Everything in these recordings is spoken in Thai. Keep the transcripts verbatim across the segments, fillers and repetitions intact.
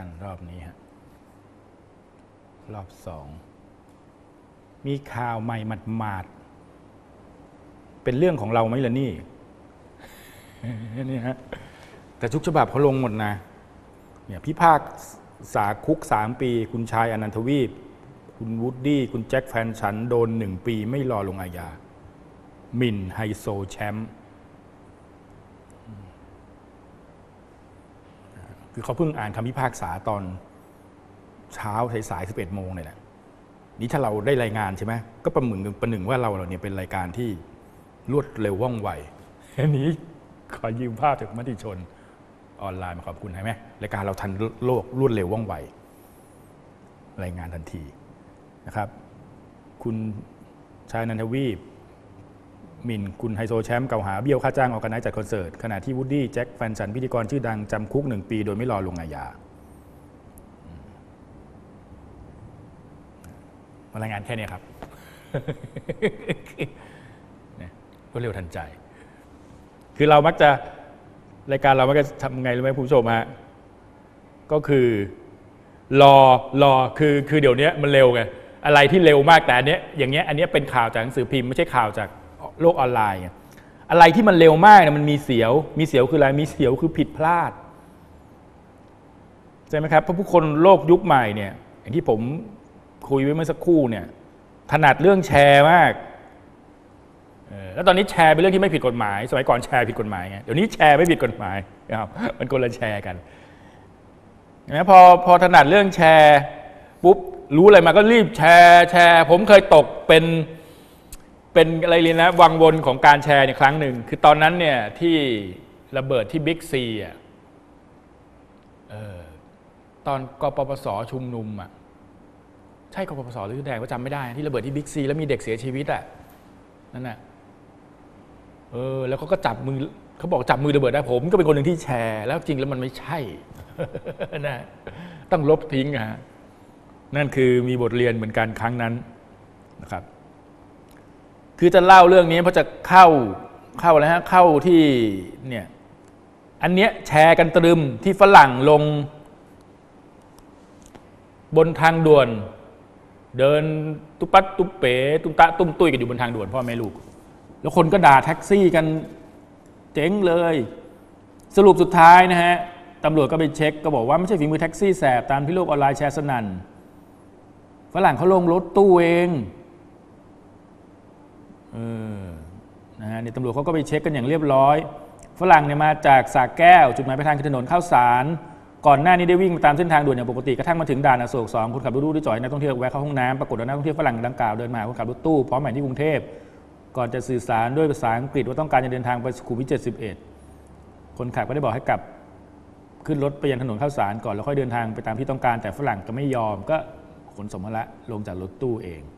รอบนี้ฮะรอบสองมีข่าวใหม่หมาดๆเป็นเรื่องของเราไหมล่ะนี่นี่ฮะแต่ทุกฉบับเขาลงหมดนะเนี่ยพิพากษาคุกสามปีคุณชายอนันทวีปคุณวูดดี้คุณแจ็คแฟนฉันโดนหนึ่งปีไม่รอลงอาญาหมิ่นไฮโซแชมป์คือเขาเพิ่งอ่านคำพิพากษาตอนเช้าสายๆสิบเอ็ดโมงเนี่ยแหละนี่ถ้าเราได้รายงานใช่ไหมก็ประมึงประหนึ่งว่าเราเราเนี่ยเป็นรายการที่รวดเร็วว่องไวอันนี้ขอยืมภาพจากมติชนออนไลน์มาขอบคุณใช่ไหมรายการเราทันโลกรวดเร็วว่องไวรายงานทันทีนะครับคุณชายนันทวีปหมิ่นคุณไฮโซแชมป์กล่าวหาเบี้ยวค่าจ้างออกกันไนจัดคอนเสิร์ตขณะที่วูดดี้แจ็คแฟนฉันพิธีกรชื่อดังจำคุกหนึ่งปีโดยไม่รอลงอาญามารายงานแค่นี้ครับก็เร็วทันใจคือเรามักจะรายการเรามักจะทำไงรู้ไหมผู้ชมฮะก็คือรอรอคือคือเดี๋ยวนี้มันเร็วไงอะไรที่เร็วมากแต่อันเนี้ยอย่างเงี้ยอันเนี้ยเป็นข่าวจากหนังสือพิมพ์ไม่ใช่ข่าวจากโลกออนไลน์อะไรที่มันเร็วมากเนี่ยมันมีเสียวมีเสียวคืออะไรมีเสียวคือผิดพลาดใช่ไหมครับเพราะผู้คนโลกยุคใหม่เนี่ยอย่างที่ผมคุยไว้เมื่อสักครู่เนี่ยถนัดเรื่องแชร์มากแล้วตอนนี้แชร์เป็นเรื่องที่ไม่ผิดกฎหมายสมัยก่อนแชร์ผิดกฎหมายไงเดี๋ยวนี้แชร์ไม่ผิดกฎหมายนะครับมันคนละแชร์กันนะพอพอถนัดเรื่องแชร์ปุ๊บรู้อะไรมาก็รีบแชร์แชร์ผมเคยตกเป็นเป็นอะไรเลยนะวังวนของการแชร์ในครั้งหนึ่งคือตอนนั้นเนี่ยที่ระเบิดที่บิ๊กซีอ่ะตอนกปปสชุมนุมอ่ะใช่กปปสหรือแดงก็จำไม่ได้ที่ระเบิดที่บิ๊กซีแล้วมีเด็กเสียชีวิตอ่ะนั่นน่ะเออแล้วเขาก็จับมือเขาบอกจับมือระเบิดได้ผมก็เป็นคนหนึ่งที่แชร์แล้วจริงแล้วมันไม่ใช่นะต้องลบทิ้งอ่ะนั่นคือมีบทเรียนเหมือนกันครั้งนั้นนะครับคือจะเล่าเรื่องนี้เพราะจะเข้าเข้าอะไรฮะเข้าที่เนี่ยอันเนี้ยแชร์กันตรึมที่ฝรั่งลงบนทางด่วนเดินตุ๊ปัดตุ๊เป๋ตุ้มตะตุ้มตุ้ยกันอยู่บนทางด่วนพ่อแม่ลูกแล้วคนก็ด่าแท็กซี่กันเจ๊งเลยสรุปสุดท้ายนะฮะตำรวจก็ไปเช็คก็บอกว่าไม่ใช่ฝีมือแท็กซี่แสบตามที่โลกออนไลน์แชร์สนั่นฝรั่งเขาลงรถตู้เองเออนะฮะนี่ตำรวจเขาก็ไปเช็คกันอย่างเรียบร้อยฝรั่งเนี่ยมาจากสระแก้วจุดหมายปลายทางคือถนนข้าวสารก่อนหน้านี้ได้วิ่งตามเส้นทางด่วนอย่างปกติกระทั่งมาถึงด่านอโศกสองคนขับรถตู้ที่จอดนักท่องเที่ยวแวะเข้าห้องน้ำปรากฏว่านักท่องเที่ยวฝรั่งดังกล่าวเดินมาคนขับรถตู้พร้อมแผนที่กรุงเทพก่อนจะสื่อสารด้วยภาษาอังกฤษว่าต้องการจะเดินทางไปสุขุมวิทเจ็ดสิบเอ็ดคนขับก็ได้บอกให้กลับขึ้นรถไปยังถนนข้าวสารก่อนแล้วค่อยเดินทางไปตามที่ต้องการแต่ฝรั่งก็ไม่ยอมก็ขนสมภาระลงจากรถตู้เอง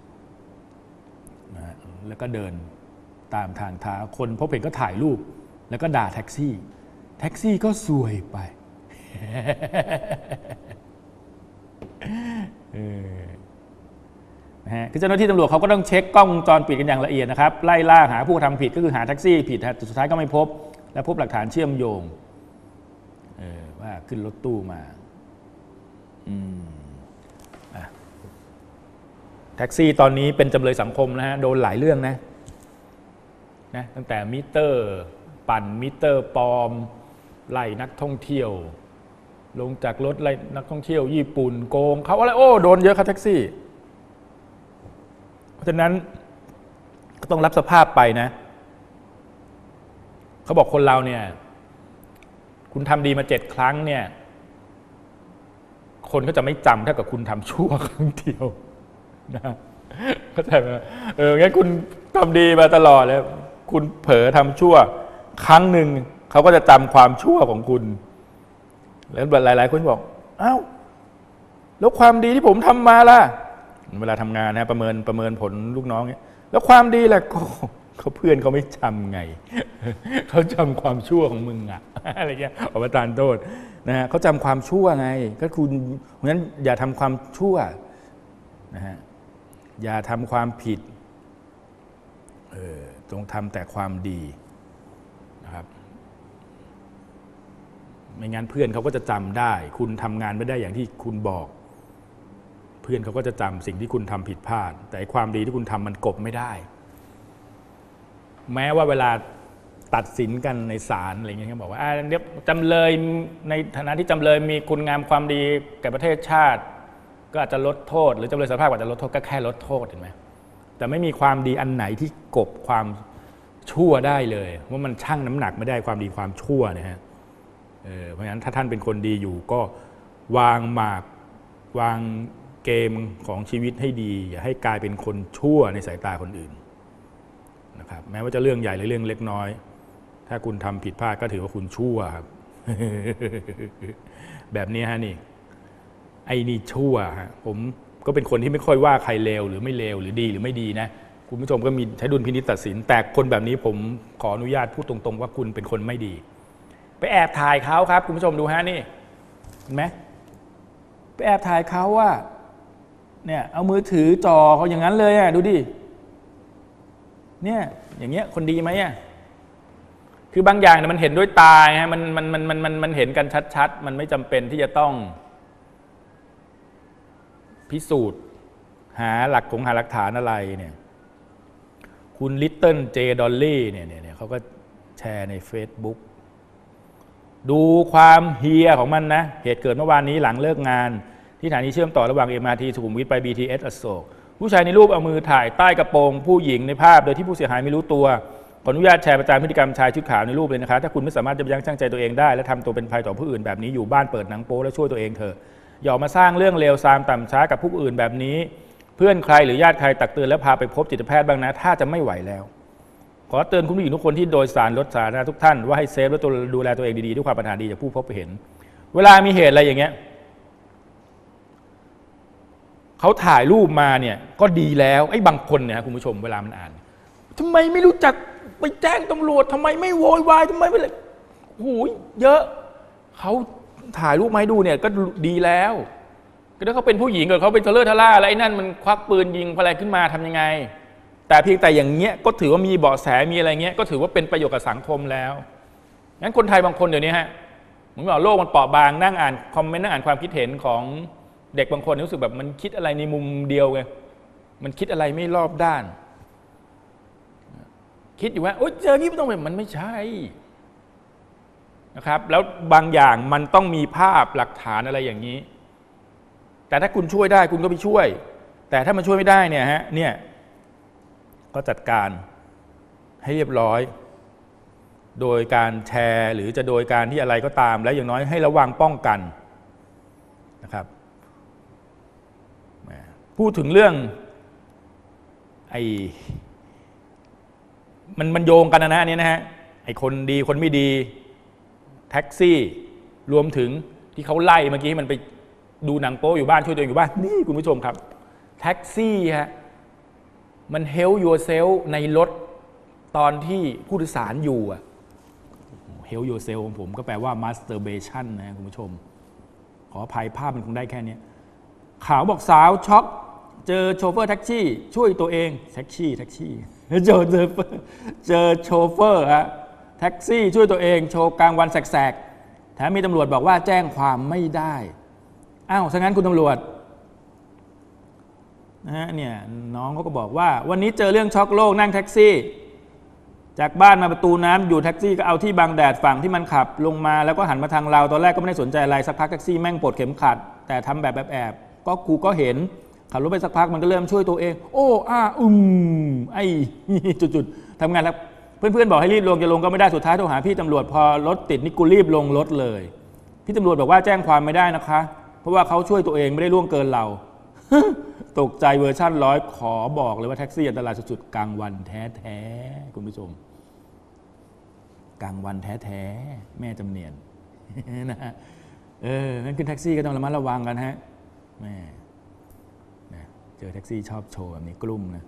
นะแล้วก็เดินตามทางเท้าคนพบเห็นก็ถ่ายรูปแล้วก็ด่าแท็กซี่แท็กซี่ก็ซวยไปนะฮะคือเจ้าหน้าที่ตำรวจเขาก็ต้องเช็คกล้องวงจรปิดกันอย่างละเอียดนะครับไล่ล่าหาผู้ทำผิดก็คือหาแท็กซี่ผิดแต่สุดท้ายก็ไม่พบและพบหลักฐานเชื่อมโยงว่าขึ้นรถตู้มาแท็กซี่ตอนนี้เป็นจำเลยสังคมนะฮะโดนหลายเรื่องนะนะตั้งแต่มิเตอร์ปั่นมิเตอร์ปลอมไล่นักท่องเที่ยวลงจากรถไล่นักท่องเที่ยวญี่ปุ่นโกงเขาอะไรโอ้โดนเยอะครับแท็กซี่เพราะฉะนั้นก็ต้องรับสภาพไปนะเขาบอกคนเราเนี่ยคุณทำดีมาเจ็ดครั้งเนี่ยคนก็จะไม่จำเท่ากับคุณทำชั่วครั้งเดียวนะเข้าใจไหมเอองั้นคุณทำดีมาตลอดเลยคุณเผลอทำชั่วครั้งหนึ่งเขาก็จะจำความชั่วของคุณแล้วหลายๆคนบอกอ้าวแล้วความดีที่ผมทำมาล่ะเวลาทำงานนะประเมินประเมินผลลูกน้องเนี่ยแล้วความดีแหละเขาเพื่อนเขาไม่จำไงเขาจำความชั่วของมึงอะอะไรเงี้ยอประทานโทษนะฮะเขาจำความชั่วไงก็คุณเพราะฉะนั้นอย่าทำความชั่วนะฮะอย่าทำความผิดเออจงทำแต่ความดีนะครับไม่งั้นเพื่อนเขาก็จะจำได้ คุณทำงานไม่ได้อย่างที่คุณบอกเพื่อนเขาก็จะจำสิ่งที่คุณทำผิดพลาดแต่ความดีที่คุณทำมันกลบไม่ได้แม้ว่าเวลาตัดสินกันในศาลอะไรเงี้ยเขาบอกว่าเดี๋ยวจำเลยในฐานะที่จำเลยมีคุณงามความดีแก่ประเทศชาติก็อาจจะลดโทษหรือจำเลยสารภาพอาจจะลดโทษก็แค่ลดโทษเห็นไหมแต่ไม่มีความดีอันไหนที่กลบความชั่วได้เลยว่ามันชั่งน้ำหนักไม่ได้ความดีความชั่วเนี่ยฮะเออเพราะฉะนั้นถ้าท่านเป็นคนดีอยู่ก็วางหมากวางเกมของชีวิตให้ดีอย่าให้กลายเป็นคนชั่วในสายตาคนอื่นนะครับแม้ว่าจะเรื่องใหญ่หรือเรื่องเล็กน้อยถ้าคุณทำผิดพลาดก็ถือว่าคุณชั่วครับ แบบนี้ฮะนี่ไอ้นี่ชั่วฮะผมก็เป็นคนที่ไม่ค่อยว่าใครเลวหรือไม่เลวหรือดีหรือไม่ดีนะคุณผู้ชมก็มีใช้ดุลพินิจตัดสินแต่คนแบบนี้ผมขออนุญาตพูดตรงๆว่าคุณเป็นคนไม่ดีไปแอบถ่ายเขาครับคุณผู้ชมดูฮะนี่เห็นไหมไปแอบถ่ายเขาว่าเนี่ยเอามือถือจ่อเขาอย่างนั้นเลยอ่ะดูดิเนี่ยอย่างเงี้ยคนดีไหมอ่ะคือบางอย่างเนี่ยมันเห็นด้วยตาไงมันมันมันมันมันมันเห็นกันชัดๆมันไม่จำเป็นที่จะต้องพิสูจน์หาหลักของหาหลักฐานอะไรเนี่ยคุณลิตเติ้ลเจดอลลี่เนี่ยเนี่ยเขาก็แชร์ใน Facebook ดูความเฮียของมันนะเหตุเกิดเมื่อวานนี้หลังเลิกงานที่สถานีเชื่อมต่อระหว่าง เอ็ม อาร์ ที สุขุมวิทไป บี ที เอส อโศกผู้ชายในรูปเอามือถ่ายใต้กระโปรงผู้หญิงในภาพโดยที่ผู้เสียหายไม่รู้ตัวขออนุญาตแชร์ประจานพฤติกรรมชายชุดขาวในรูปเลยนะคะถ้าคุณไม่สามารถจะยั้งชั่งใจตัวเองได้และทำตัวเป็นภัยต่อผู้อื่นแบบนี้อยู่บ้านเปิดหนังโป๊และช่วยตัวเองเถอะอย่ามาสร้างเรื่องเลวทรามต่ำช้ากับผู้อื่นแบบนี้เพื่อนใครหรือญาติใครตักเตือนแล้วพาไปพบจิตแพทย์บ้างนะถ้าจะไม่ไหวแล้วขอเตือนคุณผู้หญิงทุกคนที่โดยสารรถสาธารณะทุกท่านว่าให้เซฟและดูแลตัวเองดีๆด้วยความปรารถนาดีจากผู้พบเห็นเวลามีเหตุอะไรอย่างเงี้ยเขาถ่ายรูปมาเนี่ยก็ดีแล้วไอ้บางคนเนี่ยคุณผู้ชมเวลามันอ่านทำไมไม่รู้จักไปแจ้งตำรวจทำไมไม่โวยวายทำไมไม่เลยโอ้ยเยอะเขาถ่ายรูปมาให้ดูเนี่ยก็ดีแล้วก็ถ้าเขาเป็นผู้หญิงเกิดเขาเป็นเทเลอร์ทล่าอะไรนั่นมันควักปืนยิงอะไรขึ้นมาทำยังไงแต่เพียงแต่อย่างเงี้ยก็ถือว่ามีเบาะแสมีอะไรเงี้ยก็ถือว่าเป็นประโยชน์กับสังคมแล้วงั้นคนไทยบางคนเดี๋ยวนี้ฮะผมบอกโลกมันเปราะบางนั่งอ่านคอมเมนต์นั่งอ่านความคิดเห็นของเด็กบางคนรู้สึกแบบมันคิดอะไรในมุมเดียวไงมันคิดอะไรไม่รอบด้านคิดอยู่ว่าโอ๊ยเจองี้ไม่ต้องแบบมันไม่ใช่นะครับแล้วบางอย่างมันต้องมีภาพหลักฐานอะไรอย่างนี้แต่ถ้าคุณช่วยได้คุณก็ไปช่วยแต่ถ้ามันช่วยไม่ได้เนี่ยฮะเนี่ยก็จัดการให้เรียบร้อยโดยการแชร์หรือจะโดยการที่อะไรก็ตามแล้วอย่างน้อยให้ระวังป้องกันนะครับพูดถึงเรื่องไอ้มันมันโยงกันนะนะอันนี้นะฮะไอ้คนดีคนไม่ดีแท็กซี่รวมถึงที่เขาไล่เมื่อกี้มันไปดูหนังโป๊อยู่บ้านช่วยตัวเองอยู่บ้านนี่คุณผู้ชมครับแท็กซี่ฮะมัน help yourself ในรถตอนที่ผู้โดยสารอยู่อะ help yourself ของผมก็แปลว่า masturbation นะคุณผู้ชมขออภัยภาพมันคงได้แค่นี้ข่าวบอกสาวช็อกเจอโชเฟอร์แท็กซี่ช่วยตัวเองแท็กซี่แท็กซี่เจอเจอเจอโชเฟอร์ฮะแท็กซี่ช่วยตัวเองโชว์กลางวันแสกๆแถมมีตำรวจบอกว่าแจ้งความไม่ได้อ้าวซะงั้นคุณตำรวจนะฮะเนี่ยน้องเขาก็บอกว่าวันนี้เจอเรื่องช็อกโลกนั่งแท็กซี่จากบ้านมาประตูน้ำอยู่แท็กซี่ก็เอาที่บังแดดฝั่งที่มันขับลงมาแล้วก็หันมาทางเราตอนแรกก็ไม่ได้สนใจอะไรสักพักแท็กซี่แม่งปลดเข็มขัดแต่ทำแบบแอบๆก็กูก็เห็นขับรถไปสักพักมันก็เริ่มช่วยตัวเองโอ้อ้าอืมไอ้จุดๆทำงานแล้วเพื่อนๆบอกให้รีบลงจะลงก็ไม่ได้สุดท้ายโทรหาพี่ตำรวจพอรถติดนี่กูรีบลงรถเลยพี่ตำรวจบอกว่าแจ้งความไม่ได้นะคะเพราะว่าเขาช่วยตัวเองไม่ได้ล่วงเกินเรา ตกใจเวอร์ชั่นร้อยขอบอกเลยว่าแท็กซี่อันตรายสุดๆกลางวันแท้ๆคุณผู้ชมกลางวันแท้ๆแม่จำเนียน นะฮะเอองั้นขึ้นแท็กซี่ก็ต้องระมัดระวังกันฮะแม่นะเจอแท็กซี่ชอบโชว์แบบนี้กลุ่มนะ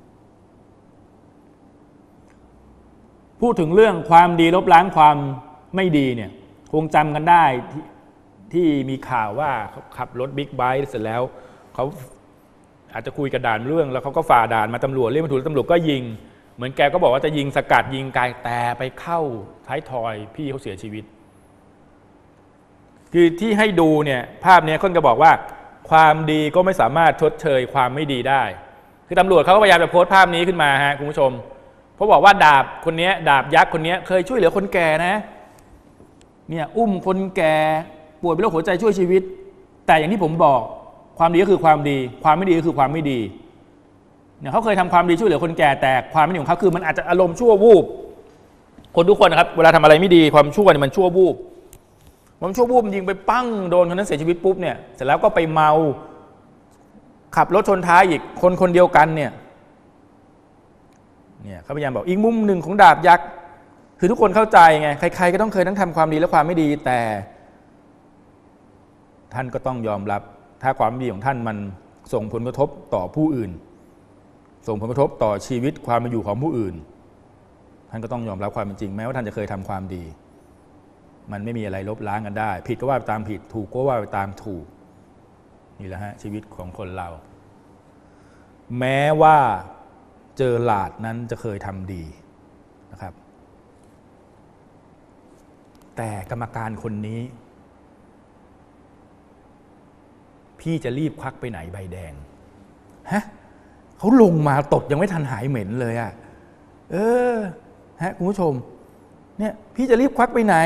พูดถึงเรื่องความดีลบล้างความไม่ดีเนี่ยคงจำกันได้ที่ที่มีข่าวว่าเขาขับรถบิ๊กไบค์เสร็จแล้วเขาอาจจะคุยกับด่านเรื่องแล้วเขาก็ฝ่าด่านมาตำรวจเรียกมาถูกตำรวจก็ยิงเหมือนแกก็บอกว่าจะยิงสกัดยิงไกลแต่ไปเข้าท้ายทอยพี่เขาเสียชีวิตคือที่ให้ดูเนี่ยภาพนี้คนก็บอกว่าความดีก็ไม่สามารถชดเชยความไม่ดีได้คือตำรวจเขาก็พยายามจะโพสต์ภาพนี้ขึ้นมาฮะคุณผู้ชมเพราะบอกว่าดาบคนนี้ดาบยักษ์คนนี้เคยช่วยเหลือคนแก่นะเนี่ยอุ้มคนแก่ป่วยเป็นโรคหัวใจช่วยชีวิตแต่อย่างที่ผมบอกความดีก็คือความดีความไม่ดีก็คือความไม่ดีเนี่ยเขาเคยทำความดีช่วยเหลือคนแก่แต่ความไม่ดีของเขาคือมันอาจจะอารมณ์ชั่ววูบคนทุกคนนะครับเวลาทำอะไรไม่ดีความชั่วเนี่ยมันชั่ววูบมันชั่ววูบยิงไปปั้งโดนคนนั้นเสียชีวิตปุ๊บเนี่ยเสร็จแล้วก็ไปเมาขับรถชนท้ายอีกคนคนเดียวกันเนี่ยเนี่ยเขาพยายามบอกอีกมุมหนึ่งของดาบยักษ์คือทุกคนเข้าใจไงใครๆก็ต้องเคยทั้งทำความดีและความไม่ดีแต่ท่านก็ต้องยอมรับถ้าความดีของท่านมันส่งผลกระทบต่อผู้อื่นส่งผลกระทบต่อชีวิตความเป็นอยู่ของผู้อื่นท่านก็ต้องยอมรับความเป็นจริงแม้ว่าท่านจะเคยทำความดีมันไม่มีอะไรลบล้างกันได้ผิดก็ว่าไปตามผิดถูกก็ว่าไปตามถูกนี่แหละฮะชีวิตของคนเราแม้ว่าเจอหลาดนั้นจะเคยทำดีนะครับแต่กรรมการคนนี้พี่จะรีบควักไปไหนใบแดงฮะเขาลงมาตดยังไม่ทันหายเหม็นเลยอะเออฮะคุณผู้ชมเนี่ยพี่จะรีบควักไปไหน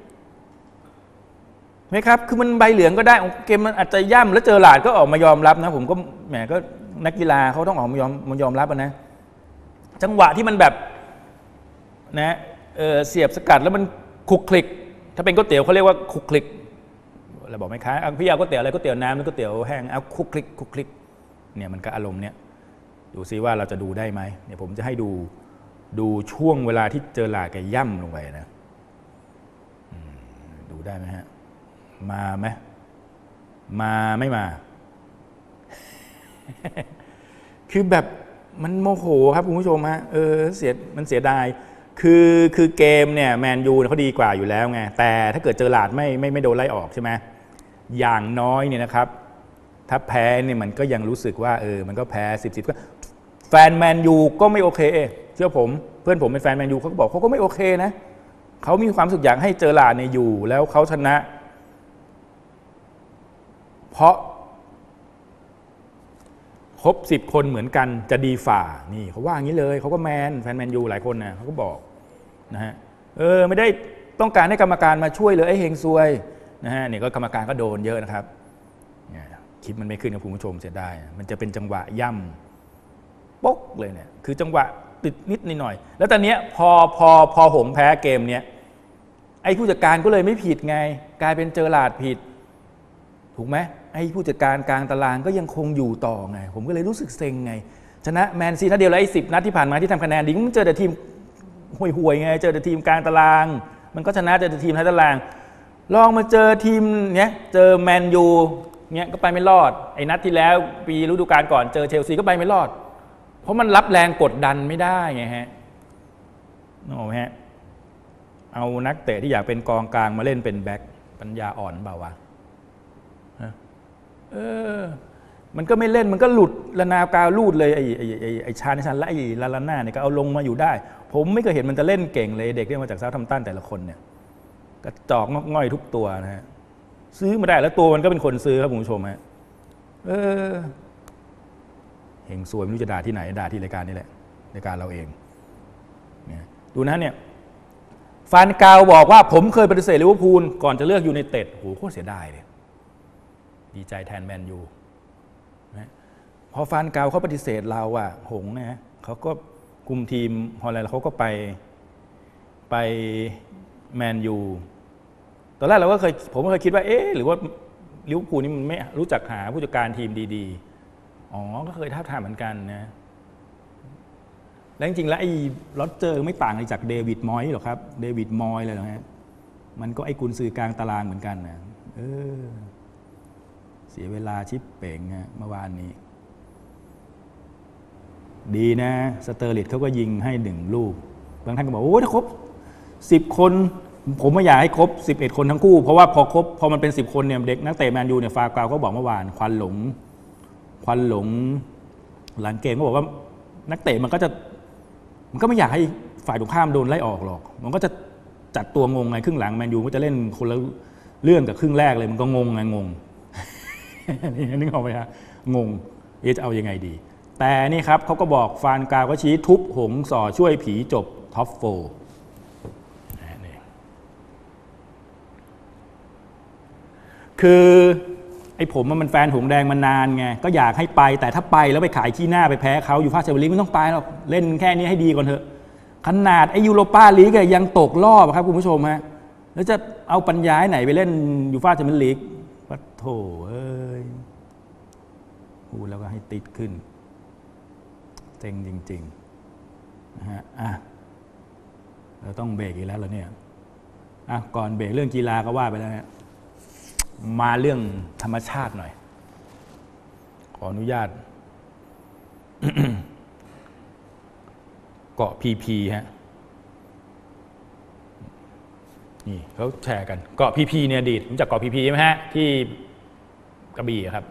ไหมครับคือมันใบเหลืองก็ได้เกมมันอาจจะย่ำแล้วเจอหลาดก็ออกมายอมรับนะผมก็แหมก็นักกีฬาเขาต้องออกมายอมมายอมรับนะจังหวะที่มันแบบนะเออเสียบสกัดแล้วมันคลุกคลิกถ้าเป็นก๋วยเตี๋ยวเขาเรียกว่าคลุกคลิกเราบอกไหมคะพี่เอาก๋วยเตี๋ยวอะไรก๋วยเตี๋ยวน้ำหรือก๋วยเตี๋ยวแห้งเอาคลุกคลิกคลุกคลิกเนี่ยมันก็อารมณ์เนี้ยดูซิว่าเราจะดูได้ไหมเนี่ยผมจะให้ดูดูช่วงเวลาที่เจอหลาดแกย่ำลงไปนะดูได้ไหมฮะมาไหมมาไม่มา คือแบบมันโมโหครับคุณผู้ชมฮะเออเสียมันเสียดายคือคือเกมเนี่ยแมนยูเขาดีกว่าอยู่แล้วไงแต่ถ้าเกิดเจอหลาดไม่ไม่ไม่โดนไล่ออกใช่ไหมอย่างน้อยเนี่ยนะครับถ้าแพ้เนี่ยมันก็ยังรู้สึกว่าเออมันก็แพ้สิบสิบก็แฟนแมนยูก็ไม่โอเคเชื่อผมเพื่อนผมเป็นแฟนแมนยูเขาก็บอกเขาก็ไม่โอเคนะเขามีความสุขอยากให้เจอหลาดเนี่ยอยู่แล้วเขาชนะเพราะครบสิบคนเหมือนกันจะดีฝ่านี่เขาว่าอย่างนี้เลยเขาก็แมนแฟนแมนยูหลายคนนะเขาก็บอกนะฮะเออไม่ได้ต้องการให้กรรมการมาช่วยเลยไอ้เฮงซวยนะฮะนี่ก็กรรมการก็โดนเยอะนะครับคลิปมันไม่ขึ้นกับคุณผู้ชมเสียได้มันจะเป็นจังหวะย่ำป๊กเลยเนี่ยคือจังหวะติดนิดหน่อยแล้วตอนนี้พอพอพอหงแพ้เกมเนี้ยไอ้ผู้จัดการก็เลยไม่ผิดไงกลายเป็นเจอหลาดผิดถูกไหมไอ้ผู้จัดการกลางตารางก็ยังคงอยู่ต่อไงผมก็เลยรู้สึกเซ็งไงชนะแมนซีนัดเดียวแล้วไอ้สิบนัดที่ผ่านมาที่ทำคะแนนดีมันเจอแต่ทีมห่วยๆไงเจอแต่ทีมกลางตารางมันก็ชนะเจอแต่ทีมท้ายตารางลองมาเจอทีมเนี้ยเจอแมนยูเนี้ยก็ไปไม่รอดไอ้นัดที่แล้วปีฤดูกาลก่อนเจอเชลซีก็ไปไม่รอดเพราะมันรับแรงกดดันไม่ได้ไงฮะนึกออกไหมฮะเอานักเตะที่อยากเป็นกองกลางมาเล่นเป็นแบ็คปัญญาอ่อนเปล่าวะเออมันก็ไม่เล่นมันก็หลุดระนาวกาวลูดเลยไอ้ไอ้ไอ้ไอ้ชาในชันและไอ้ลาลาน่าเนี่ยก็เอาลงมาอยู่ได้ผมไม่เคยเห็นมันจะเล่นเก่งเลยเด็กที่มาจากเซาท์แฮมป์ตันแต่ละคนเนี่ยกระจอกงอกง่อยทุกตัวนะฮะซื้อมาได้แล้วตัวมันก็เป็นคนซื้อครับคุณผู้ชมฮะเออเฮงซวยไม่รู้จะด่าที่ไหนด่าที่รายการนี่แหละรายการเราเองเนี่ยดูนะเนี่ยฟานกาวบอกว่าผมเคยปฏิเสธลิเวอร์พูลก่อนจะเลือกยูไนเต็ดโหโคตรเสียดายเลยดีใจแทนแมนยูนะพอฟานกาวเขาปฏิเสธเราอะหงนะเขาก็คุมทีมพออะไรแล้วเขาก็ไปไปแมนยูตอนแรกเราก็เคยผมก็เคยคิดว่าเอ๊ะหรือว่าลิเวอร์พูลนี่มันไม่รู้จักหาผู้จัดการทีมดีๆอ๋อก็เคยท้าทายเหมือนกันนะแล้วจริงๆแล้วไอ้โรเจอร์ไม่ต่างอะไรจากเดวิดมอยส์หรอกครับเดวิดมอยส์เลยนะฮะมันก็ไอ้กุนซือกลางตารางเหมือนกันนะเออเสียเวลาชิปเป่งนะเมื่อวานนี้ดีนะสเตอร์ลิตเขาก็ยิงให้หนึ่งลูกบางท่านก็บอกโอ้ถ้าครบสิบคนผมไม่อยากให้ครบสิบเอ็ดคนทั้งคู่เพราะว่าพอครบพอมันเป็นสิบคนเนี่ยเด็กนักเตะแมนยูเนี่ยฟากาวก็บอกเมื่อวานควันหลงควันหลงหลังเกมก็บอกว่านักเตะมันก็จะมันก็ไม่อยากให้ฝ่ายตรงข้ามโดนไล่ออกหรอกมันก็จะจัดตัวงงไงครึ่งหลังแมนยูก็จะเล่นคนละเรื่องกับครึ่งแรกเลยมันก็งงไงงงนี่นึกออกไหมฮะงงจะเอายังไงดีแต่นี่ครับเขาก็บอกฟานกาวก็ชี้ทุบหงส่อช่วยผีจบท็อปโฟคือไอ้ผมมันแฟนหงแดงมานานไงก็อยากให้ไปแต่ถ้าไปแล้วไปขายขี้หน้าไปแพ้เขาอยู่ฟาเชลลีกไม่ต้องไปหรอกเล่นแค่นี้ให้ดีก่อนเถอะขนาดไอ้ยูโรปาลีกยังตกรอบครับคุณผู้ชมฮะแล้วจะเอาปัญญาไหนไปเล่นยูฟ่าแชมเปี้ยนลีกวัดโถเอ้ยพูดแล้วก็ให้ติดขึ้นเจ๋งจริงๆนะฮะอ่ะเราต้องเบรกอีกแล้วเหรอเนี่ยอ่ะก่อนเบรกเรื่องกีฬาก็ว่าไปแล้วเนี่ยมาเรื่องธรรมชาติหน่อยขออนุญาต เกาะพีพีฮะนี่เขาแชร์กันเกาะพีพีเนี่ยอดีตรู้จักเกาะพีพีไหมฮะที่กระบี่ครับ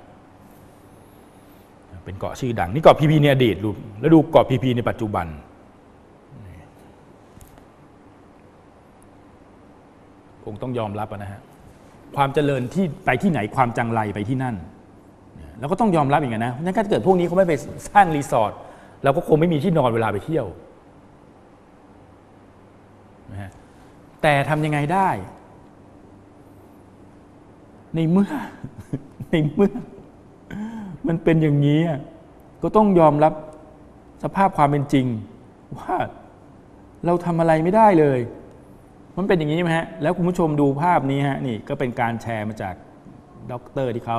เป็นเกาะชื่อดังนี่เกาะพีพีเนี่ยอดีตดูแล้วดูเกาะพีพีในปัจจุบันคงต้องยอมรับนะฮะความเจริญที่ไปที่ไหนความจังไรไปที่นั่นแล้วก็ต้องยอมรับอย่างนั้นนะงั้นถ้าเกิดพวกนี้เขาไม่ไปสร้างรีสอร์ทเราก็คงไม่มีที่นอนเวลาไปเที่ยวนะฮะแต่ทำยังไงได้ในเมื่อในเมื่อมันเป็นอย่างนี้ก็ต้องยอมรับสภาพความเป็นจริงว่าเราทำอะไรไม่ได้เลยมันเป็นอย่างนี้ไหมฮะแล้วคุณผู้ชมดูภาพนี้ฮะนี่ก็เป็นการแชร์มาจากด็อกเตอร์ที่เขา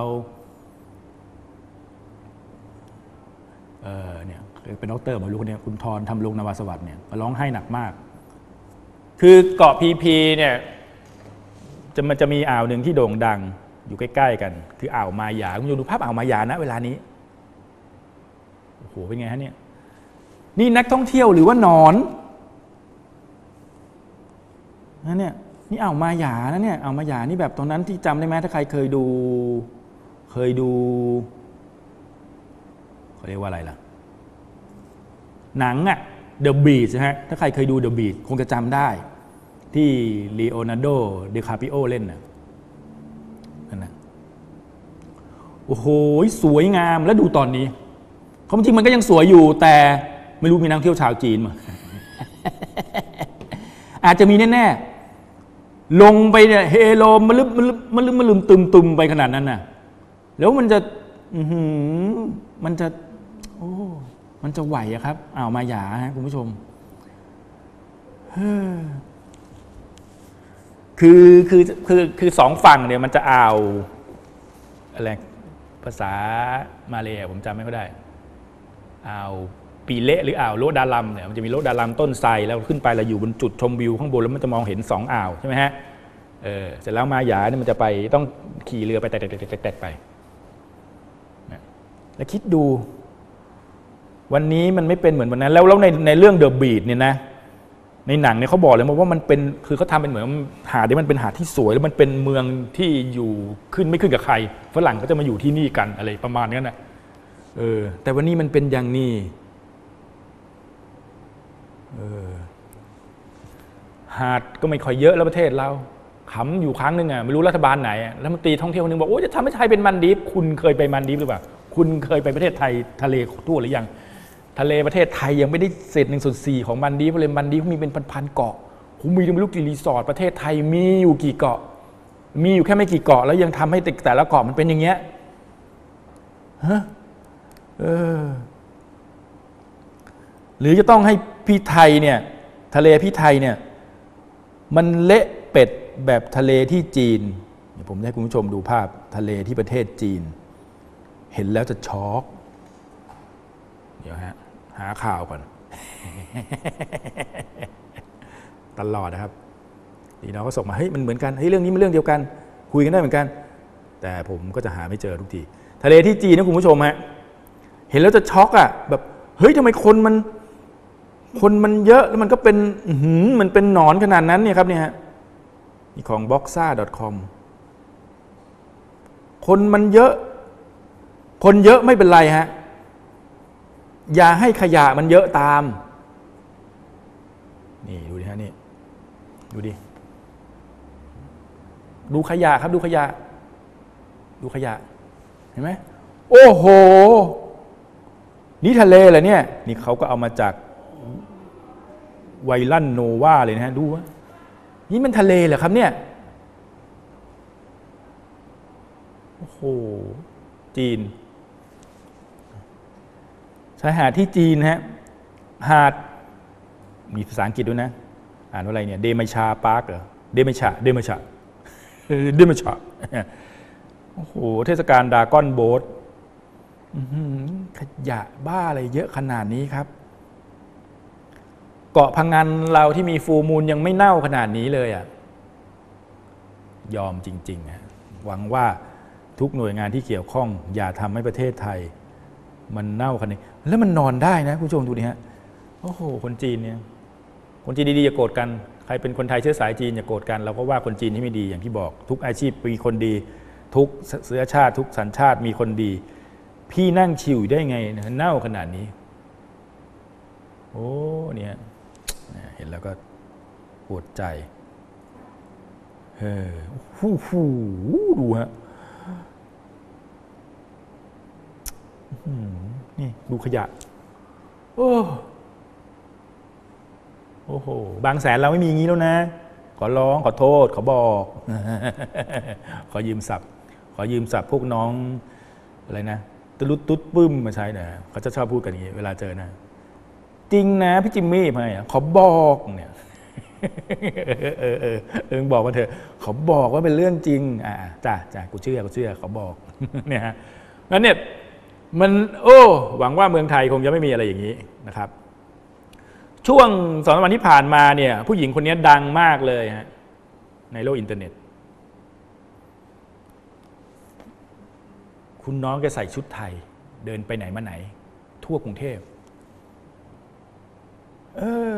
เออเนี่ยเป็นด็อกเตอร์มาลูกเนี่ยคุณธรทำลงนวสวัสดิ์เนี่ยร้องไห้หนักมากคือเกาะพีพีเนี่ยจะมันจะมีอ่าวหนึ่งที่โด่งดังอยู่ใกล้ๆกันคืออ่าวมายาคุณผู้ชมดูภาพอ่าวมายานะเวลานี้โอ้โหเป็นไงฮะเนี่ยนี่นักท่องเที่ยวหรือว่าหนอนนั่นเนี่ยนี่อ่าวมายานะเนี่ยอ่าวมายานี่แบบตอนนั้นที่จำได้ไหมถ้าใครเคยดูเคยดูเขาเรียกว่าอะไรล่ะหนังอะเดอะบีชนะฮะถ้าใครเคยดูเดอะบีชคงจะจำได้ที่ลีโอนาร์โดเดคาปิโอเล่นน่ะนั่นนะโอ้โหสวยงามแล้วดูตอนนี้ความจริงมันก็ยังสวยอยู่แต่ไม่รู้มีนักเที่ยวชาวจีนมั้ย อาจจะมีแน่ๆลงไปเนี่ยเฮโลมันลึมมันลึมมันลึมมันลึมตึมตึมไปขนาดนั้นน่ะแล้วมันจะอือหือมันจะโอ้มันจะไหวอะครับอ้าวมาหยาฮะคุณผู้ชมคือคือคือคือสองฝั่งเนี่ยมันจะอ่าวอะไรภาษามาเลย์ผมจำไม่ค่อยได้อ่าวปีเละหรืออ่าวโลดาลัมเนี่ยมันจะมีโลดาลัมต้นไทรแล้วขึ้นไปเราอยู่บนจุดชมวิวข้างบนแล้วมันจะมองเห็นสองอ่าวใช่ไหมฮะเออเสร็จแล้วมาหยาเนี่ยมันจะไปต้องขี่เรือไปแตะๆๆๆไปแล้วคิดดูวันนี้มันไม่เป็นเหมือนวันนั้นแล้วแล้วในในเรื่องเดอะบีชเนี่ยนะในหนังเนี่ยเขาบอกเลยว่ามันเป็นคือเขาทำเป็นเหมือนหาดที่มันเป็นหาดที่สวยแล้วมันเป็นเมืองที่อยู่ขึ้นไม่ขึ้นกับใครฝรั่งก็จะมาอยู่ที่นี่กันอะไรประมาณนี้นะเออแต่วันนี้มันเป็นอย่างนี้เออหาดก็ไม่ค่อยเยอะแล้วประเทศเราขำอยู่ครั้งนึงอ่ะไม่รู้รัฐบาลไหนรัฐมนตรีท่องเที่ยวนึงบอกโอ้จะทำให้ไทยเป็นมันดีฟคุณเคยไปมันดีฟหรือเปล่าคุณเคยไปประเทศไทยทะเลทั่วหรือยังทะเลประเทศไทยยังไม่ได้เศษหนึ่งส่วนสี่ของมันดีฟเลยมันดีฟมีเป็นพันๆเกาะผมมีไม่รู้กี่รีสอร์ทประเทศไทยมีอยู่กี่เกาะมีอยู่แค่ไม่กี่เกาะแล้วยังทำให้แต่ละเกาะมันเป็นอย่างเงี้ยฮะเออหรือจะต้องให้พี่ไทยเนี่ยทะเลพี่ไทยเนี่ยมันเละเป็ดแบบทะเลที่จีนผมให้คุณผู้ชมดูภาพทะเลที่ประเทศจีนเห็นแล้วจะช็อกเดี๋ยวฮะหาข่าวก่อน ตลอดนะครับดีน้องก็ส่งมาเฮ้ยมันเหมือนกันเฮ้ยเรื่องนี้มันเรื่องเดียวกันคุยกันได้เหมือนกันแต่ผมก็จะหาไม่เจอทุกทีทะเลที่จีนนะคุณผู้ชมฮะเห็นแล้วจะช็อกอ่ะแบบเฮ้ยทำไมคนมันคนมันเยอะแล้วมันก็เป็นมันเป็นหนอนขนาดนั้นเนี่ยครับเนี่ยฮะนี่ของ บ็อกซ่า ดอท คอม คนมันเยอะคนเยอะไม่เป็นไรฮะอย่าให้ขยะมันเยอะตามนี่ดูดิฮะนี่ดูดิดูขยะครับดูขยะดูขยะเห็นไหมโอ้โหนี่ทะเลเหรอเนี่ยนี่เขาก็เอามาจากไวลันโนวาเลยนะฮะดูว่านี่มันทะเลเหรอครับเนี่ยโอ้โหจีนชายหาดที่จีนฮะหาดมีภาษาอังกฤษด้วยนะอ่านว่าอะไรเนี่ยเดมาชาพาร์คเหรอเดมาชาเดมาชาเดมาชาโอ้โหเทศกาลดราก้อนโบ๊ทขยะบ้าอะไรเยอะขนาดนี้ครับเกาะพังงานเราที่มีฟูลมูลยังไม่เน่าขนาดนี้เลยอ่ะยอมจริงๆฮะหวังว่าทุกหน่วยงานที่เกี่ยวข้องอย่าทำให้ประเทศไทยมันเน่าขนาดนี้แล้วมันนอนได้นะคุณผู้ชมดูดิฮะโอ้โหคนจีนเนี่ยคนจีนดีๆอย่าโกรธกันใครเป็นคนไทยเชื้อสายจีนอย่าโกรธกันเราก็ว่าคนจีนที่ไม่ดีอย่างที่บอกทุกอาชีพมีคนดีทุกเชื้อชาติทุกสัญชาติมีคนดีพี่นั่งชิวได้ไงเน่าขนาดนี้โอ้เนี่ยเห็นแล้วก็ปวดใจเฮ้ยฟู่ฟู่ดูฮะนี่ดูขยะโอ้โอ้โหบางแสนเราไม่มีงี้แล้วนะขอร้องขอโทษขอบอกขอยืมศัพท์ขอยืมศัพท์พวกน้องอะไรนะตะลุดตุ๊ดปึ้มมาใช้นะเขาจะชอบพูดกันอย่างนี้เวลาเจอนะจริงนะพี่จิมมี่ไม่ขอบอกเนี่ยเออเออเออบอกมาเถอะขอบอกว่าเป็นเรื่องจริงอ่าจ้าจ้ากูเชื่อกูเชื่อขอบอกเนี่ยฮะงั้นเนี่ยมันโอ้หวังว่าเมืองไทยคงจะไม่มีอะไรอย่างนี้นะครับช่วงสองวันที่ผ่านมาเนี่ยผู้หญิงคนนี้ดังมากเลยฮะในโลกอินเทอร์เน็ตคุณน้องแกใส่ชุดไทยเดินไปไหนมาไหนทั่วกรุงเทพเออ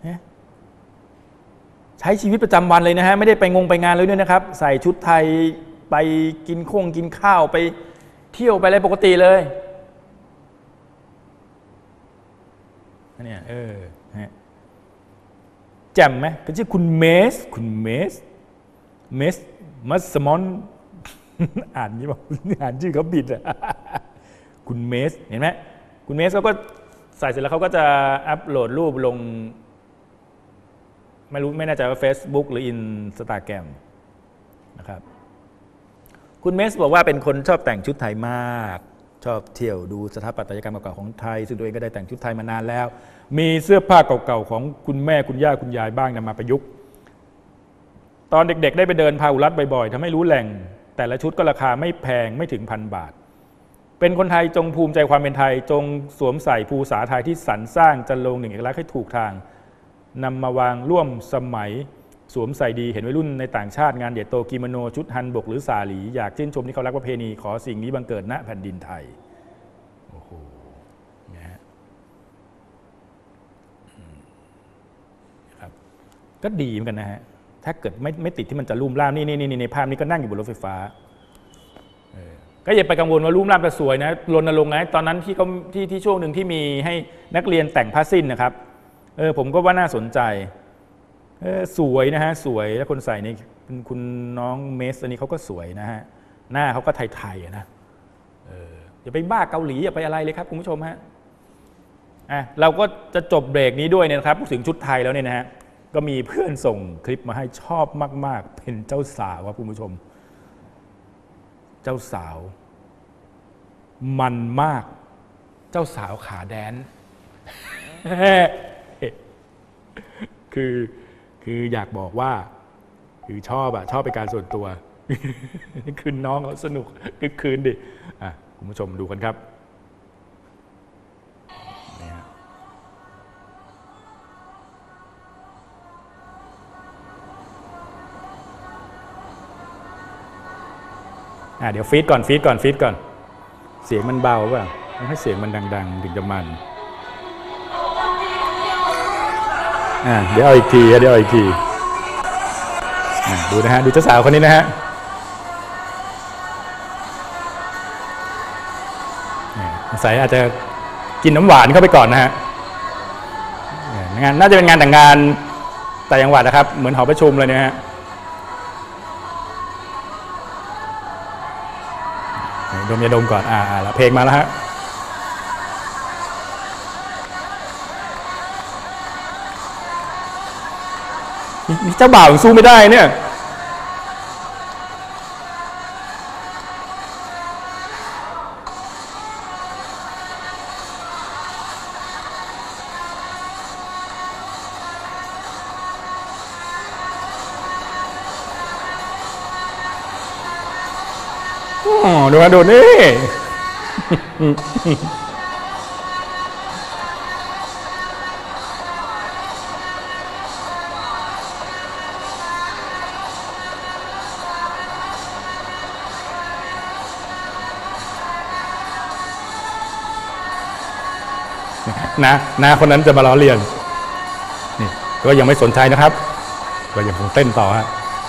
ใช้ชีวิตประจำวันเลยนะฮะไม่ได้ไปงงไปงานเลยด้วยนะครับใส่ชุดไทยไปกินข้งกินข้าวไปเที่ยวไปอะไรปกติเลยเนี่ยเออฮะแจ่มไหมก็ชื่อคุณเมสคุณเมสเมสมัสมอนอ่านนี้บอกอ่านชื่อเขาบิดอ่ะคุณเมสเห็นไหมคุณเมสเขาก็ใส่เสร็จแล้วเขาก็จะอัปโหลดรูปลงไม่รู้ไม่แน่ใจว่า Facebook หรือ Instagram นะครับคุณเมสบอกว่าเป็นคนชอบแต่งชุดไทยมากชอบเที่ยวดูสถาปัตยกรรมเก่าๆของไทยซึ่งตัวเองก็ได้แต่งชุดไทยมานานแล้วมีเสื้อผ้าเก่าๆของคุณแม่คุณย่าคุณยายบ้างนำมาประยุกต์ตอนเด็กๆได้ไปเดินพาหุรัตบ่อยๆทำให้รู้แหล่งแต่ละชุดก็ราคาไม่แพงไม่ถึงพันบาทเป็นคนไทยจงภูมิใจความเป็นไทยจงสวมใส่ภูษาไทยที่สรรสร้างจันโลงหนึ่งเอกลักษณ์ให้ถูกทางนำมาวางร่วมสมัยสวมใส่ดีเห็นวัยรุ่นในต่างชาติงานใหญ่โตกิโมโนชุดฮันบกหรือสาหลีอยากชื่นชมที่เขารักประเพณีขอสิ่งนี้บังเกิดณแผ่นดินไทยโอ้โหนะฮะครับก็ดีเหมือนกันนะฮะถ้าเกิดไม่ไม่ติดที่มันจะลุ่มล่ามนี่นี่นี่ในภาพนี้ก็นั่งอยู่บนรถไฟฟ้าก็อย่าไปกังวลว่าลุ่มล่ามจะสวยนะรณรงค์นะตอนนั้นที่เขาที่ที่ช่วงหนึ่งที่มีให้นักเรียนแต่งผ้าสิ้นนะครับเออผมก็ว่าน่าสนใจเออสวยนะฮะสวยแล้วคนใส่นี่เป็นคุณน้องเมสอันนี้เขาก็สวยนะฮะหน้าเขาก็ไทยๆนะเอออย่าไปบ้าเกาหลีอย่าไปอะไรเลยครับคุณผู้ชมฮะอ่ะเราก็จะจบเบรกนี้ด้วยนะครับพูดถึงชุดไทยแล้วเนี่ยนะฮะก็มีเพื่อนส่งคลิปมาให้ชอบมากๆเป็นเจ้าสาวครับคุณผู้ชมเจ้าสาวมันมากเจ้าสาวขาแดนคือคืออยากบอกว่าคือชอบอะชอบเป็นการส่วนตัวคืนน้องเขาสนุกคือคืนดิอ่ะคุณผู้ชมดูกันครับนี่ฮะอ่ะเดี๋ยวฟีดก่อนฟีดก่อนฟีดก่อนเสียงมันเบาป่ะต้องให้เสียงมันดังๆถึงจะมันอ่าเดี๋ยวเอาอีกทีเดี๋ยวเอาอีกทีดูนะฮะดูเจ้าสาวคนนี้นะฮะใส่อาจจะกินน้ำหวานเข้าไปก่อนนะฮะงานน่าจะเป็นงานแต่งงานแต่จังหวัดนะครับเหมือนหอประชุมเลยนะฮะดมยาดมก่อนอ่าแล้วเพลงมาแล้วฮะนี่เจ้าบ่าวสู้ไม่ได้เนี่ยอ๋อดูมาดูนี่นะนะคนนั้นจะมาล้อเลียนนี่ก็ยังไม่สนใจนะครับก็ยังคงเต้นต่อฮะ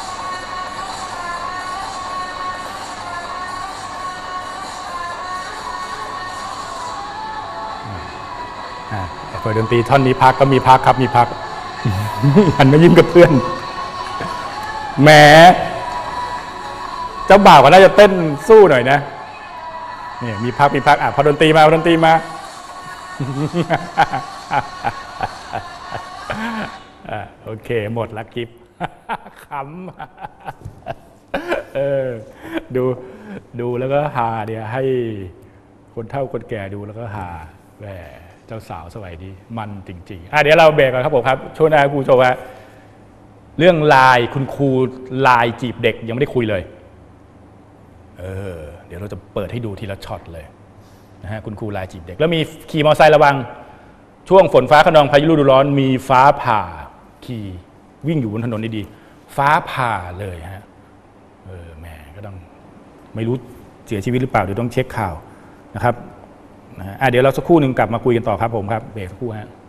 เปิดดนตรีท่อนนี้พักก็มีพักครับมีพักหันมายิ้มกับเพื่อนแหมเจ้าบ่าวก็น่าจะเต้นสู้หน่อยนะนี่มีพักมีพักอ่ะพอดนตรีมาพอดนตรีมาโอเคหมดละคลิปขำเออดูดูแล้วก็หาเนี่ยให้คนเฒ่าคนแก่ดูแล้วก็หาแหมเจ้าสาวสวัยดีมันจริงๆอ่ะเดี๋ยวเราเบรกก่อนครับผมครับช่วงหน้าครูโชว์ว่าเรื่องไลน์คุณครูไลน์จีบเด็กยังไม่ได้คุยเลยเออเดี๋ยวเราจะเปิดให้ดูทีละช็อตเลยนะฮะคุณครูไลน์จีบเด็กแล้วมีขี่มอเตอร์ไซค์ระวังช่วงฝนฟ้าคะนองพายุฤดูร้อนมีฟ้าผ่าขี่วิ่งอยู่บนถนนดีๆฟ้าผ่าเลยฮะเออแหมก็ต้องไม่รู้เสียชีวิตหรือเปล่าเดี๋ยวต้องเช็คข่าวนะครับนะฮะเดี๋ยวเราสักครู่หนึ่งกลับมาคุยกันต่อครับผมครับเบรกสักครู่ฮะ